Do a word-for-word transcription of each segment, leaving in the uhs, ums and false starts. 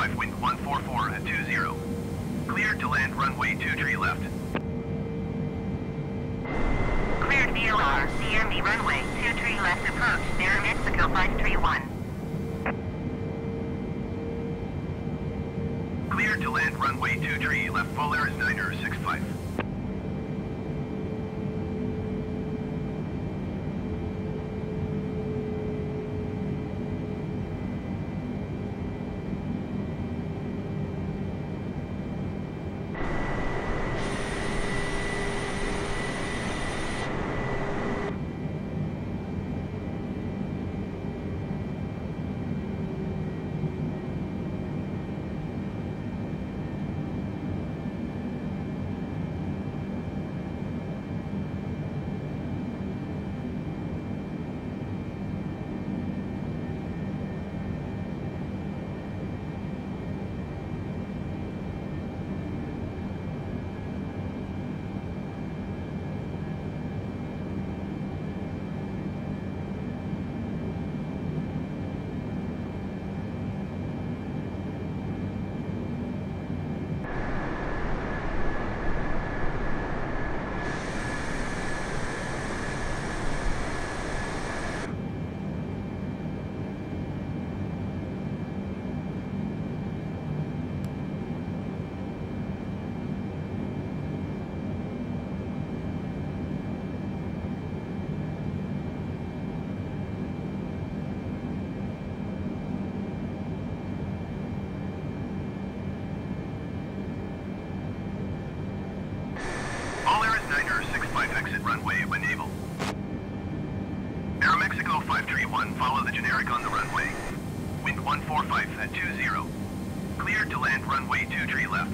five, wind one four four at two zero. Cleared to land runway two tree left. Cleared V L R, C M E runway two tree left approach, Aeromexico five three one. Cleared to land runway two tree left, Polaris niner six five. Runway when able. Aeromexico five three one, follow the generic on the runway. Wind one four five at two zero. Cleared to land runway two tree left.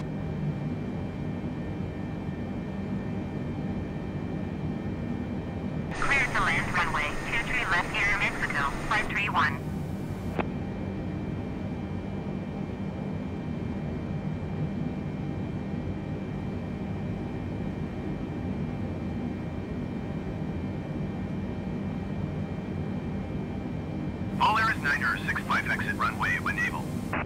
Cleared to land runway two tree left, Aeromexico five three one. Polaris niner six five, exit runway when able.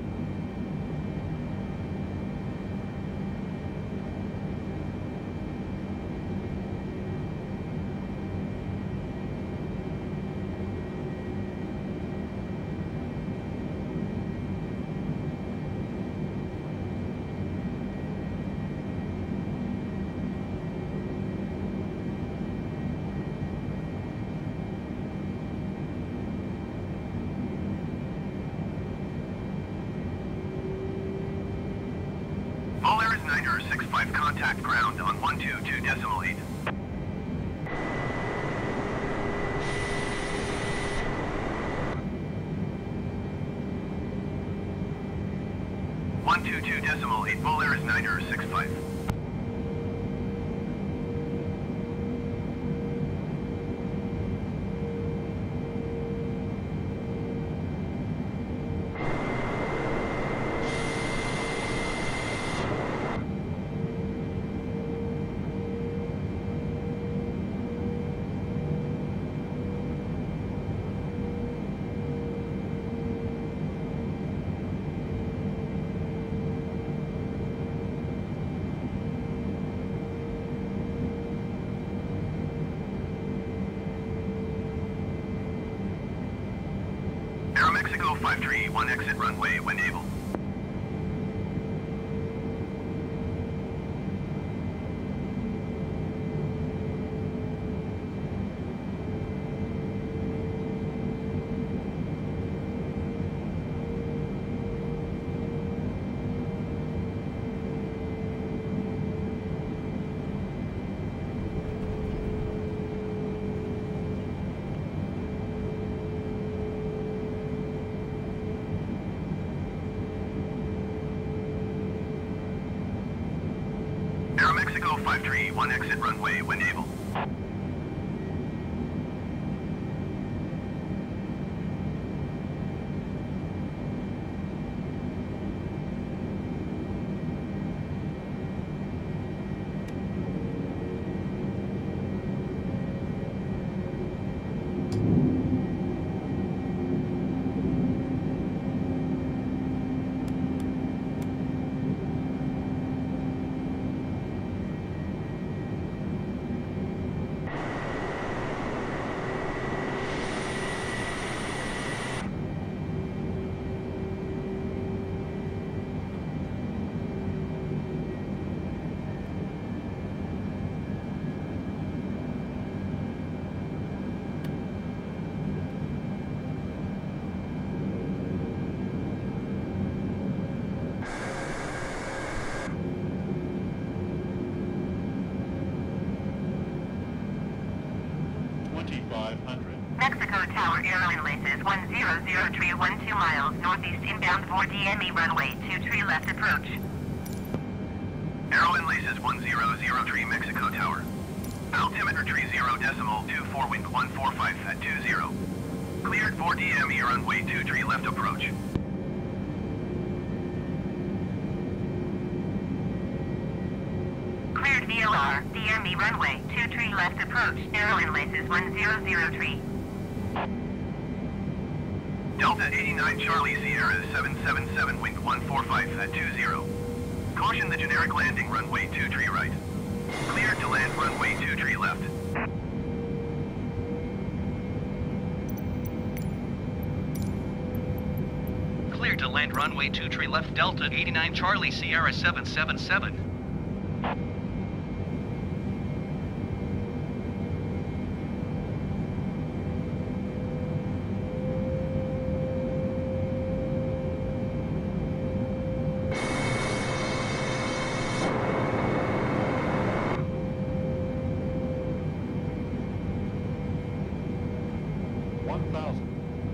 Polaris niner six five, contact ground on one two two decimal eight. one two two decimal eight, Polaris niner six five. Aeromexico five three one, exit runway when able. Aeromexico five three one, exit runway when able. Tower, airline laces one zero zero tree one two miles northeast inbound for D M E runway two tree left approach. Arrow and laces one zero zero tree Mexico Tower. Altimeter tree zero decimal two four wind one four five at two zero. Cleared for D M E runway two tree left approach. Cleared V L R, D M E runway two tree left approach, arrow and laces one zero zero tree. Delta eighty-nine Charlie Sierra seven seven seven wind one four five at two zero. Caution the generic landing runway two tree right. Cleared to land runway two tree left. Cleared to land runway two tree left Delta eighty-nine Charlie Sierra seven seven seven. one thousand.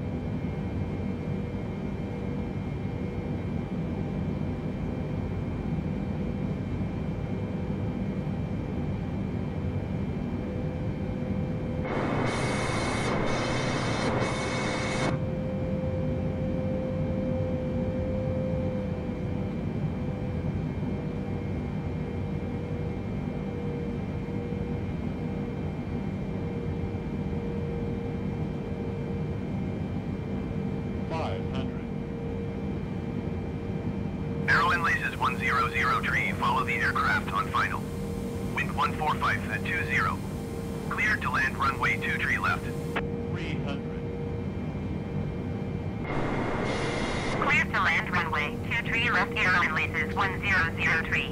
five hundred. Arrow and laces one zero zero tree, follow the aircraft on final. Wind one four five at two zero. Cleared to land runway two tree left. three hundred. Cleared to land runway two tree left, arrow and laces one zero zero tree.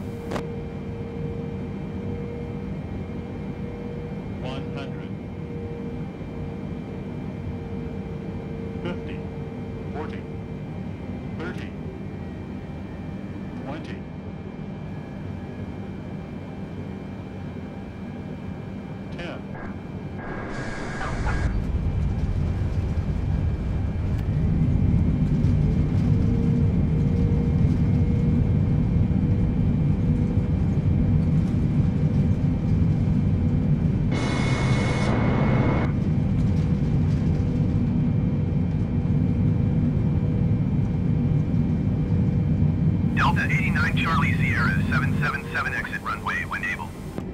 one hundred. fifty. forty. thirty. twenty. ten. Delta eighty-nine Charlie Sierra seven seven seven exit runway when able.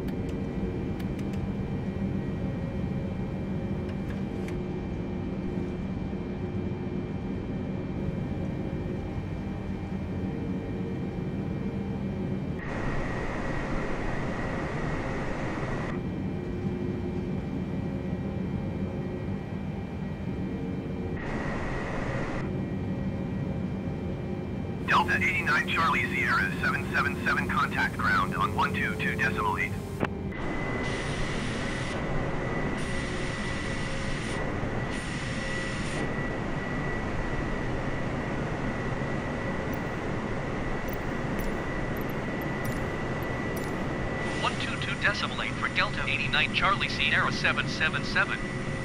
Delta eighty-nine Charlie Sierra seven seven seven contact ground on one two two decimal eight. one two two decimal eight for Delta eighty-nine Charlie Sierra seven seven seven.